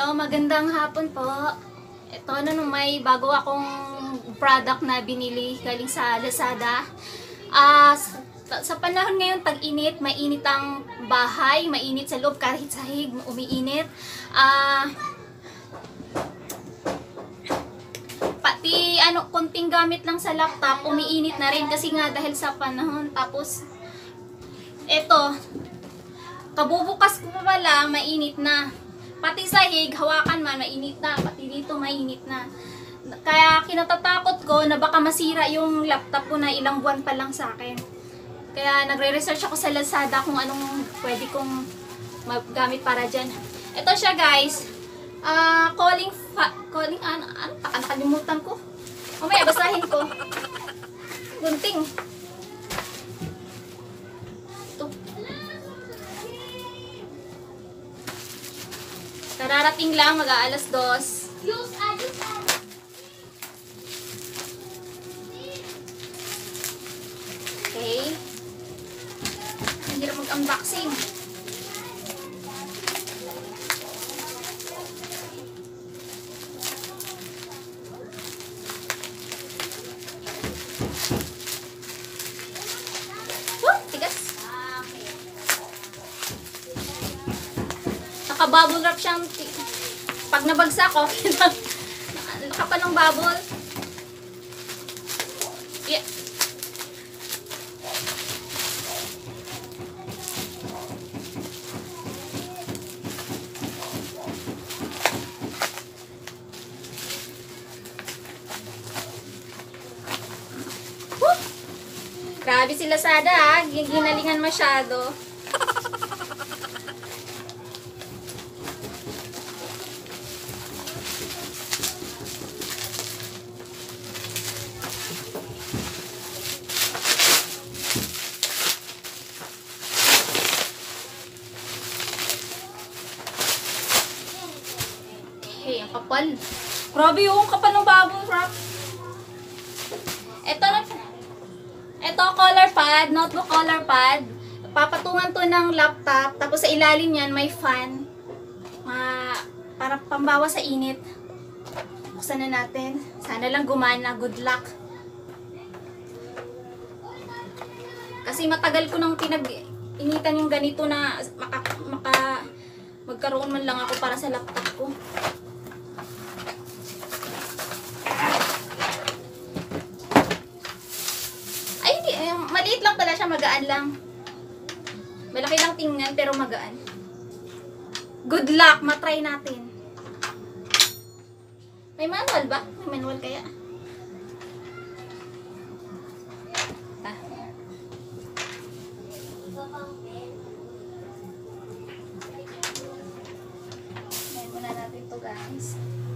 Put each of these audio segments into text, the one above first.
Hello, magandang hapon po. Ito may bago akong product na binili galing sa Lazada. Sa panahon ngayon, tag-init, mainit ang bahay, mainit sa loob, kahit sahig, umiinit. Pati konting gamit lang sa laptop, umiinit na rin kasi nga dahil sa panahon. Tapos, eto, kabubukas ko pa lang, mainit na. Pati sahig, hawakan man, mainit na. Pati dito, mainit na. Kaya kinatatakot ko na baka masira yung laptop ko na ilang buwan pa lang sa akin. Kaya nagre-research ako sa Lazada kung anong pwede kong magamit para dyan. Ito siya guys. Nakalimutan ko. Mamaya, basahin ko. Gunting. Ito. Kararating lang, mag-aalas 2. Okay. Ang hirap mag-unboxing. Tigas. Naka-bubble wrap siyang pag nabagsak ko, naka pa ng bubble. Yeah. Grabe si Lazada ha, ginalingan masyado. Okay, ang kapal. Grabe yung kapal ng bubble wrap. Ito, color pad, notebook color pad. Papatungan to ng laptop. Tapos sa ilalim niyan, may fan. Para pambawa sa init. Buksan na natin. Sana lang gumana. Good luck. Kasi matagal ko nang pinag-initan yung ganito na magkaroon man lang ako para sa laptop ko. Maliit lang pala siya, magaan lang. Malaki lang tingnan, pero magaan. Good luck, matry natin. May manual ba? May manual kaya? Ngayon muna natin ito guys.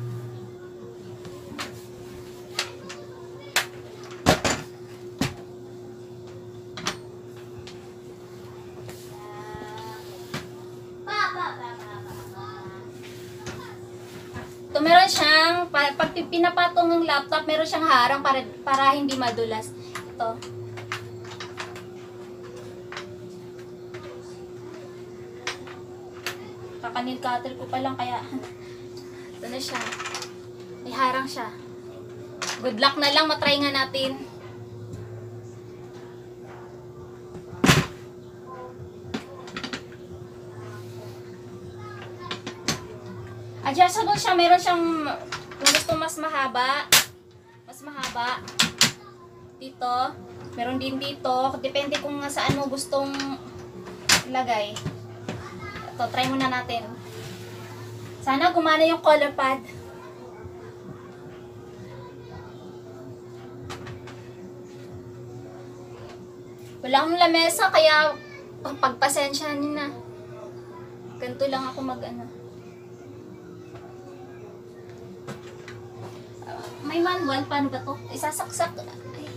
So, meron siyang, pag pinapatong ng laptop, meron siyang harang para hindi madulas. Ito. Kakanil cutter ko pa lang, kaya ito na siya. May harang siya. Good luck na lang, matry nga natin. Adjustable siya, meron siyang kung gusto mas mahaba dito, meron din dito, depende kung saan mo gustong ilagay. Ito, try muna natin. Sana gumana yung color pad. Wala akong lamesa, kaya pagpasensyahan nyo na. Ganito lang ako may manual, paano ba to? Isasaksak. Ay.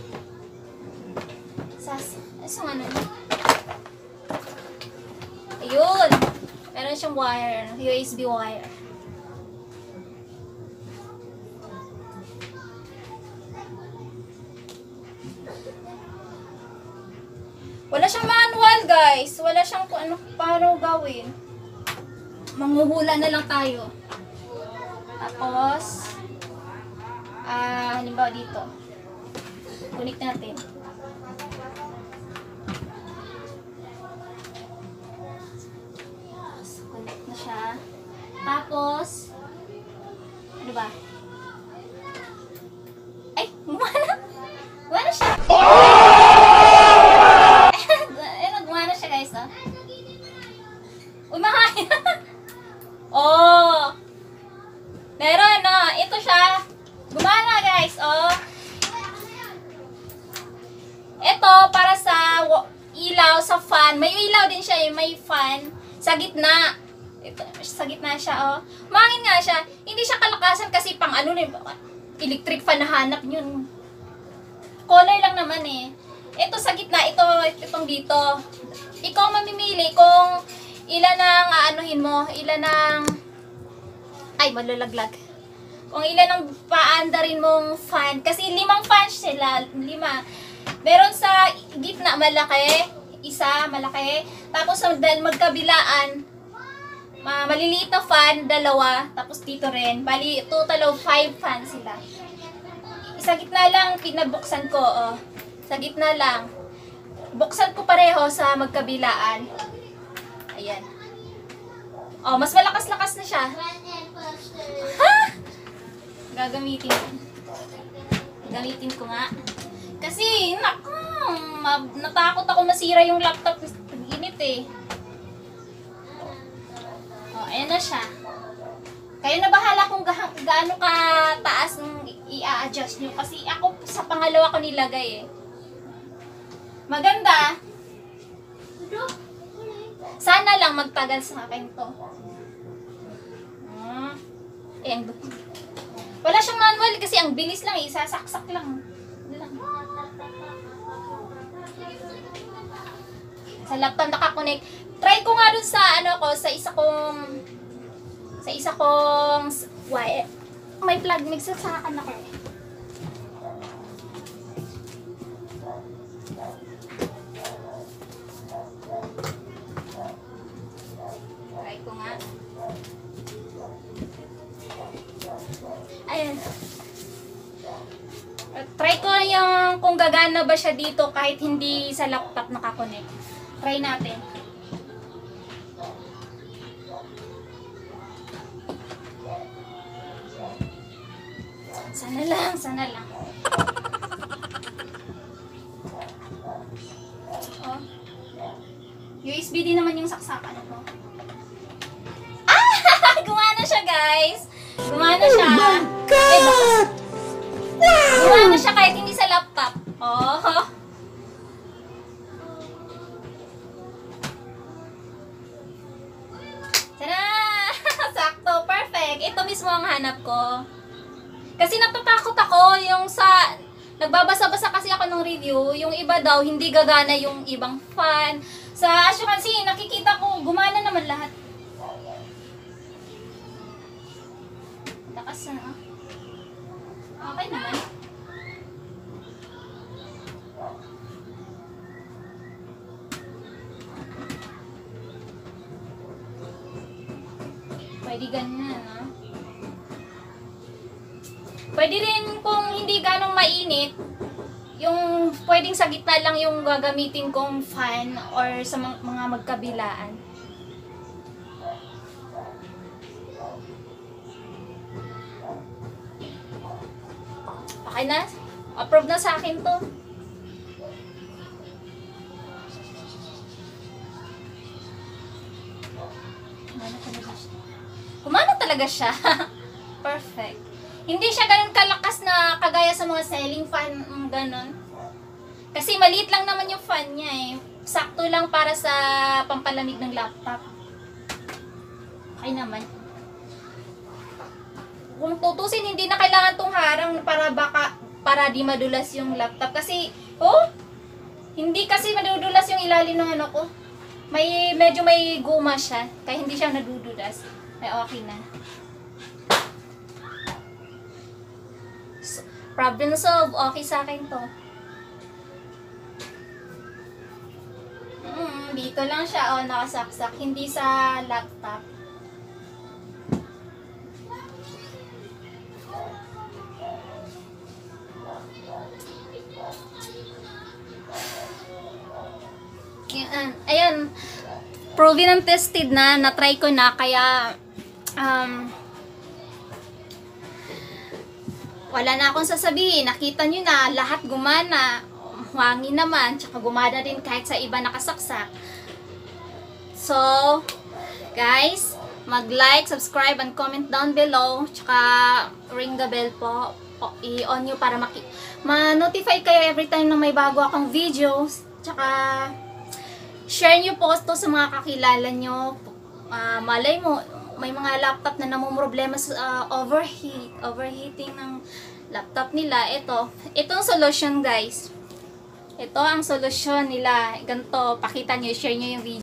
Ayun! Meron siyang wire, USB wire. Wala siyang manual, guys. Wala siyang kung ano, paano gawin. Manghuhula na lang tayo. Tapos, halimbawa dito. Connect natin. Connect na siya. Tapos, ano ba? Ay, gumana. Gumana siya. Gumana siya guys, oh. Uy, mahal. Oh. Meron, no? Ito siya. Gumana guys, oh. Ito, para sa ilaw, sa fan. May ilaw din siya, may fan. Sa gitna. Ito, sa gitna siya, oh. Mangin nga siya. Hindi siya kalakasan kasi pang ano na, electric fan na hanap yun. Color lang naman eh. Ito sa gitna, itong dito. Ikaw mamimili kung ilan ang aanuhin mo, ilan ang ay, malalaglag. Kung ilan ang paandarin mong fan. Kasi 5 fans sila, 5. Meron sa gitna malaki, isa malaki. Tapos dahil magkabilaan, maliliit na fan, 2. Tapos dito rin. Bali, total of 5 fans sila. Sa gitna lang, pinabuksan ko, oh. Sa gitna lang. Buksan ko pareho sa magkabilaan. Ayan. Oh, mas malakas-lakas na siya. Ha? Gagamitin ko. Gamitin ko nga. Kasi, naku, natakot ako masira yung laptop. Init eh. Oh, ayan na siya. Kayo na bahala kung gaano ka-taas ng i-adjust nyo. Kasi ako sa pangalawa ko nilagay eh. Maganda. Sana lang magtagal sa akin to. Ayan. Wala siyang manual kasi ang bilis lang eh. Sasaksak lang. Sa laptop nakakonect. Try ko nga dun sa ano ko, sa isa kong wire. May plug, nagsasakan ako eh. Try ko nga. Ayan. Try ko yung kung gagana ba siya dito kahit hindi sa laptop nakakonect. Try natin. Sana lang, sana lang. Oh. USB din naman yung saksakan ko. Ah! Gumana siya, guys. Gumana siya. Oh my God! Wow! Gumana siya kahit hindi sa laptop. Oh. Tada! Sakto, perfect. Ito mismo ang hanap ko. Kasi natatakot ako yung sa nagbabasa-basa kasi ako ng review, yung iba daw hindi gagana yung ibang fan. As you can see, nakikita ko gumana naman lahat. Lakas na. Okay naman. Pwede ganyan, ha? Pwede rin kung hindi ganong mainit, yung pwedeng sa gitna lang yung gagamitin kong fan or sa mga magkabilaan. Okay na? Approve na sa akin to. Kumana talaga siya. Perfect. Hindi siya ganun kalakas na kagaya sa mga ceiling fan, ganun. Kasi maliit lang naman yung fan niya eh. Sakto lang para sa pampalamig ng laptop. Okay naman. Kung tutusin, hindi na kailangan tong harang para di madulas yung laptop. Kasi, hindi kasi madudulas yung ilalim ng ano ko. Medyo may guma siya. Kaya hindi siya nadudulas. Ay, okay na. Problem solved. Okay sa akin to. Dito lang siya, nakasaksak. Hindi sa laptop. proven and tested na, na-try ko na, kaya wala na akong sasabihin. Nakita nyo na, lahat gumana. Hangin naman, tsaka gumana din kahit sa iba nakasaksak. So, guys, mag-like, subscribe, and comment down below. Tsaka, ring the bell po. I-on nyo para ma-notify kayo every time na may bago akong videos. Tsaka, share nyo po ito sa mga kakilala nyo. Malay mo, may mga laptop na namumroblema sa overheating ng laptop nila. Ito ang solution, guys. Ito ang solusyon nila. Ganito, pakita nyo, share nyo yung video.